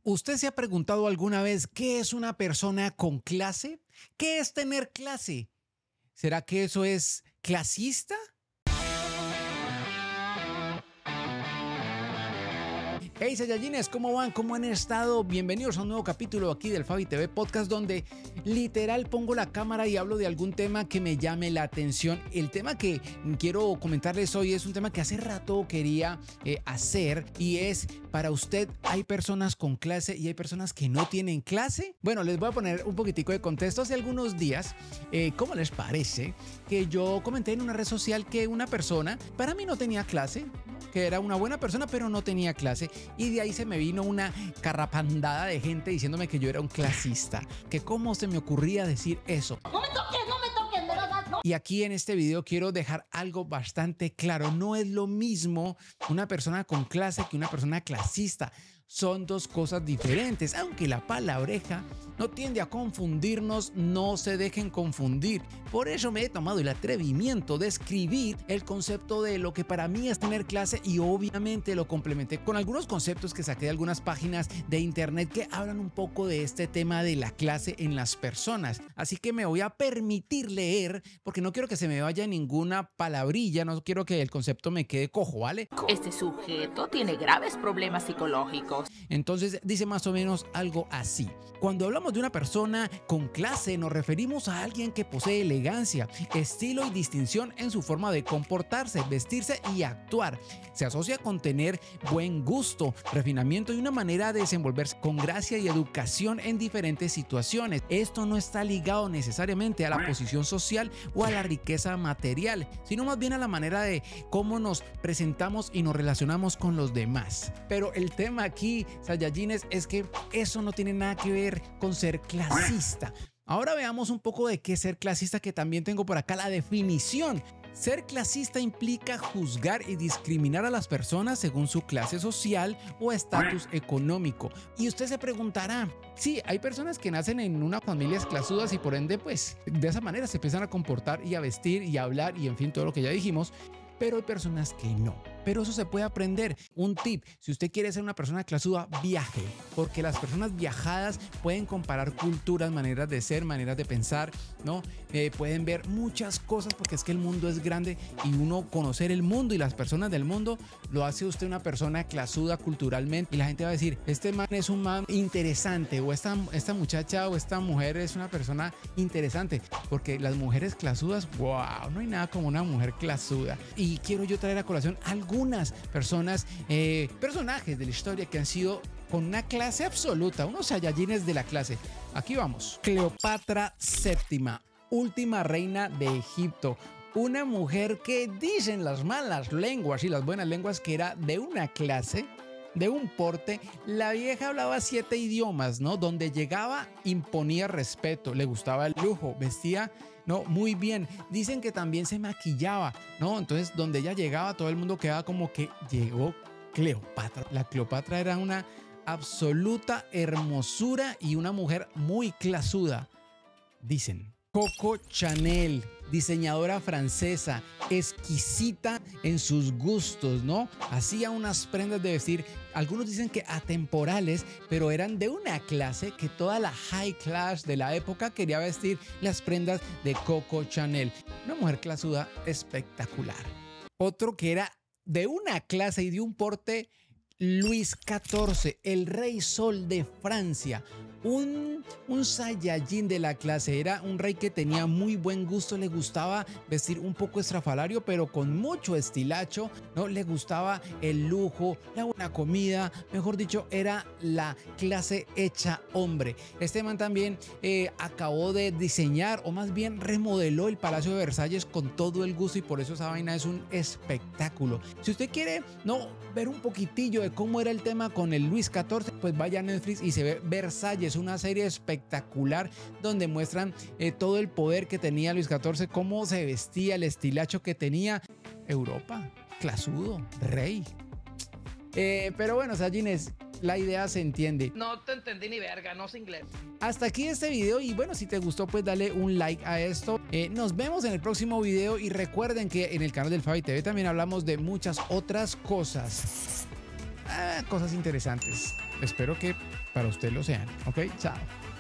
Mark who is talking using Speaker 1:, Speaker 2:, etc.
Speaker 1: ¿Usted se ha preguntado alguna vez qué es una persona con clase? ¿Qué es tener clase? ¿Será que eso es clasista? Hey Saiyajines, ¿cómo van? ¿Cómo han estado? Bienvenidos a un nuevo capítulo aquí del Fabi TV Podcast, donde literal pongo la cámara y hablo de algún tema que me llame la atención. El tema que quiero comentarles hoy es un tema que hace rato quería hacer, y es: para usted, ¿hay personas con clase y hay personas que no tienen clase? Bueno, les voy a poner un poquitico de contexto. Hace algunos días, ¿cómo les parece que yo comenté en una red social que una persona para mí no tenía clase? Que era una buena persona, pero no tenía clase. Y de ahí se me vino una carrapandada de gente diciéndome que yo era un clasista. Que cómo se me ocurría decir eso.
Speaker 2: ¡No me toques, de verdad! No.
Speaker 1: Y aquí en este video quiero dejar algo bastante claro. No es lo mismo una persona con clase que una persona clasista. Son dos cosas diferentes. Aunque la palabreja no tiende a confundirnos, no se dejen confundir. Por eso me he tomado el atrevimiento de escribir el concepto de lo que para mí es tener clase, y obviamente lo complementé con algunos conceptos que saqué de algunas páginas de internet que hablan un poco de este tema de la clase en las personas. Así que me voy a permitir leer, porque no quiero que se me vaya ninguna palabrilla, no quiero que el concepto me quede cojo, ¿vale?
Speaker 2: Este sujeto tiene graves problemas psicológicos.
Speaker 1: Entonces dice más o menos algo así: cuando hablamos de una persona con clase, nos referimos a alguien que posee elegancia, estilo y distinción en su forma de comportarse, vestirse y actuar. Se asocia con tener buen gusto, refinamiento y una manera de desenvolverse con gracia y educación en diferentes situaciones. Esto no está ligado necesariamente a la posición social o a la riqueza material, sino más bien a la manera de cómo nos presentamos y nos relacionamos con los demás. Pero el tema aquí, Saiyajines, es que eso no tiene nada que ver con ser clasista. Ahora veamos un poco de qué es ser clasista, que también tengo por acá la definición. Ser clasista implica juzgar y discriminar a las personas según su clase social o estatus económico. Y usted se preguntará, sí, hay personas que nacen en unas familias clasudas y por ende, pues, de esa manera se empiezan a comportar y a vestir y a hablar y en fin, todo lo que ya dijimos. Pero hay personas que no. Pero eso se puede aprender. Un tip: si usted quiere ser una persona clasuda, viaje. Porque las personas viajadas pueden comparar culturas, maneras de ser, maneras de pensar, ¿no? Pueden ver muchas cosas, porque es que el mundo es grande, y uno conocer el mundo y las personas del mundo lo hace usted una persona clasuda culturalmente. Y la gente va a decir, este man es un man interesante, o esta muchacha o esta mujer es una persona interesante. Porque las mujeres clasudas, wow, no hay nada como una mujer clasuda. Y quiero yo traer a colación algunas personas, personajes de la historia que han sido con una clase absoluta, unos Saiyajines de la clase. Aquí vamos. Cleopatra VII, última reina de Egipto. Una mujer que dicen las malas lenguas y las buenas lenguas que era de una clase, de un porte. La vieja hablaba 7 idiomas, ¿no? Donde llegaba imponía respeto, le gustaba el lujo, vestía, no, muy bien. Dicen que también se maquillaba, ¿no? Entonces, donde ella llegaba, todo el mundo quedaba como que llegó Cleopatra. La Cleopatra era una absoluta hermosura y una mujer muy clasuda, dicen. Coco Chanel, diseñadora francesa, exquisita en sus gustos, ¿no? Hacía unas prendas de vestir, algunos dicen que atemporales, pero eran de una clase que toda la high class de la época quería vestir las prendas de Coco Chanel. Una mujer clasuda espectacular. Otro que era de una clase y de un porte: Luis XIV, el rey sol de Francia. Un Saiyajin de la clase. Era un rey que tenía muy buen gusto, le gustaba vestir un poco estrafalario, pero con mucho estilacho, ¿no? Le gustaba el lujo, la buena comida, mejor dicho, era la clase hecha hombre. Este man también acabó de diseñar, o más bien remodeló, el Palacio de Versalles con todo el gusto, y por eso esa vaina es un espectáculo. Si usted quiere, no, ver un poquitillo de cómo era el tema con el Luis XIV, pues vaya a Netflix y se ve Versalles, una serie espectacular donde muestran todo el poder que tenía Luis XIV, cómo se vestía, el estilacho que tenía. Europa, clasudo, rey. Pero bueno, Saiyajines, la idea se entiende.
Speaker 3: No te entendí ni verga, no sé inglés.
Speaker 1: Hasta aquí este video, y bueno, si te gustó, pues dale un like a esto. Nos vemos en el próximo video, y recuerden que en el canal del Fabi TV también hablamos de muchas otras cosas. Cosas interesantes. Espero que Para usted el océano. Ok, chao.